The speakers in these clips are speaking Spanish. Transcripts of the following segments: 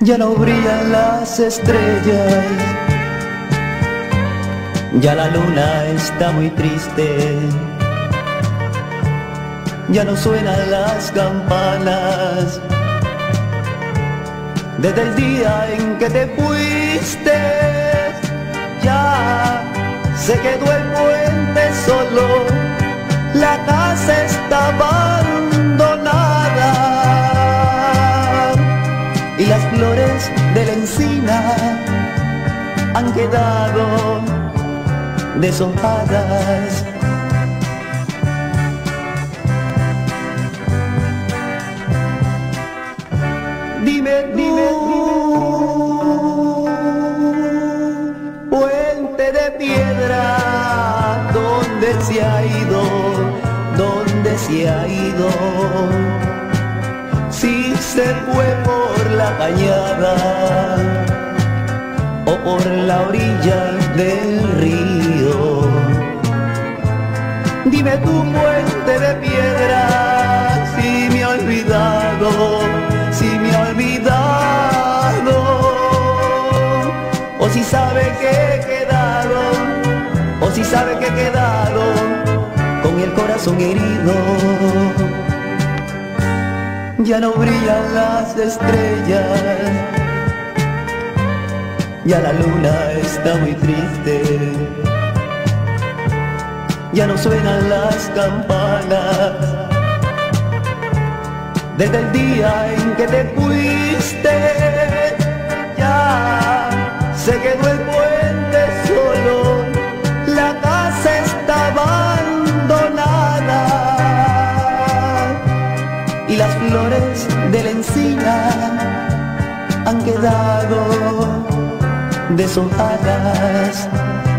Ya no brillan las estrellas, ya la luna está muy triste, ya no suenan las campanas. Desde el día en que te fuiste, ya se quedó el puente solo, la casa está abandonada y las flores de la encina han quedado deshojadas. Dime tú, puente de piedra, ¿dónde se ha ido? ¿Dónde se ha ido? Si se fue por la cañada o por la orilla del río. Dime tú, puente de piedra, si me ha olvidado, si me ha olvidado, o si sabe que he quedado, o si sabe que he quedado con el corazón herido. Ya no brillan las estrellas, ya la luna está muy triste, ya no suenan las campanas. Desde el día en que te fuiste, ya se quedó el puente solo, la casa está abandonada y las flores de la encina han quedado deshojadas.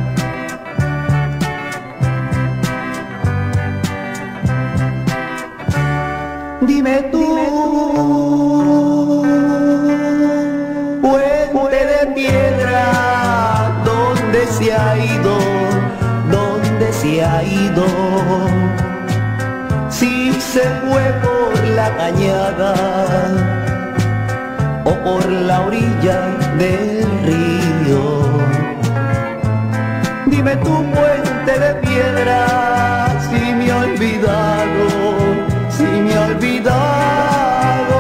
Dime tú, puente de piedra, ¿dónde se ha ido? ¿Dónde se ha ido? Si se fue por la cañada o por la orilla del río. Dime tú, puente de piedra, si me ha olvidado, si me ha olvidado,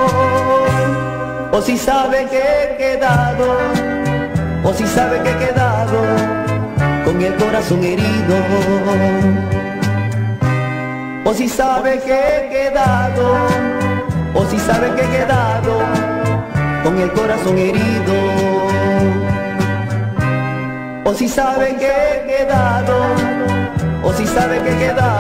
o si sabe que he quedado, o si sabe que he quedado con el corazón herido, o si sabe que he quedado, o si sabe que he quedado con el corazón herido, o si sabe que he quedado, o si sabe que he quedado